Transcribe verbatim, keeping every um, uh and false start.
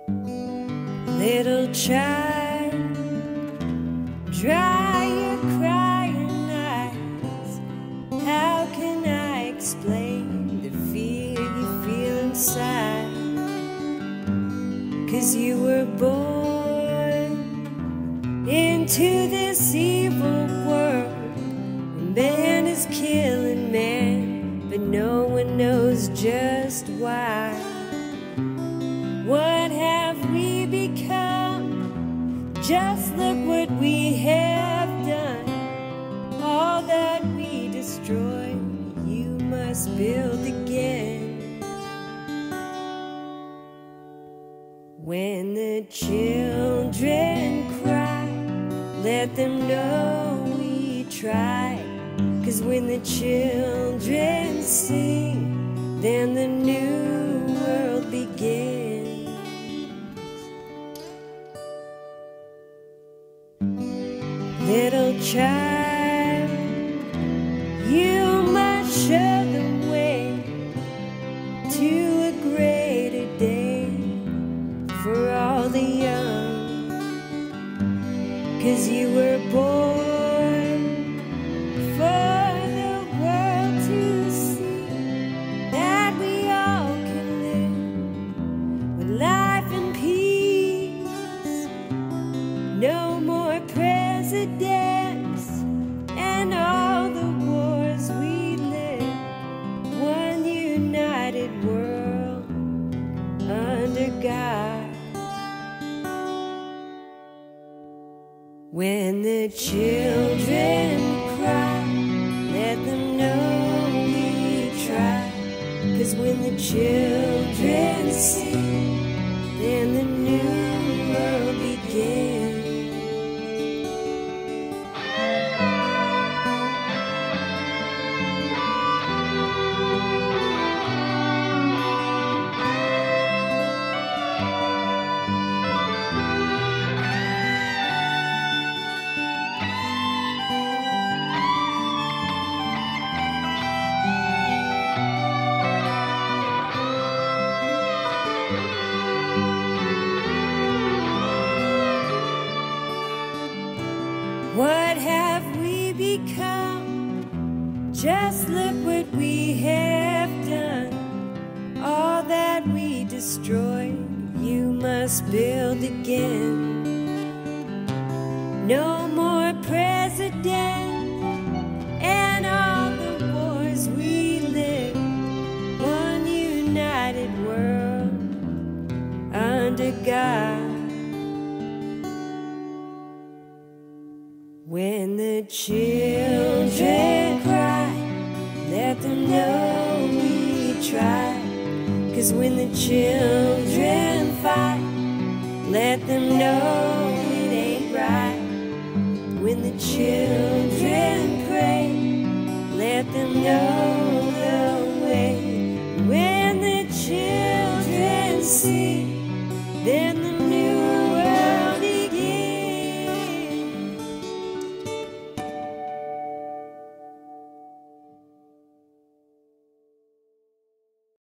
Little child, dry your crying eyes. How can I explain the fear you feel inside? 'Cause you were born into this evil world, where man is killing man, but no one knows just why. What have we become? Just look what we have done. All that we destroyed, you must build again. When the children cry, let them know we tried. 'Cause when the children sing, then the new world begins. Little child, you must show the way to a greater day for all the young. 'Cause you were born for the world to see that we all can live with life and peace. No more presidents and all the wars we live. One united world under God. When the children cry, let them know we try. 'Cause when the children sing, then the new world begins. What have we become? Just look what we have done. All that we destroyed, you must build again. No more president and all the wars we live. One united world under God. When the children cry, let them know we tried. 'Cause when the children fight, let them know it ain't right. When the children pray, let them know the way. When the children sing, then the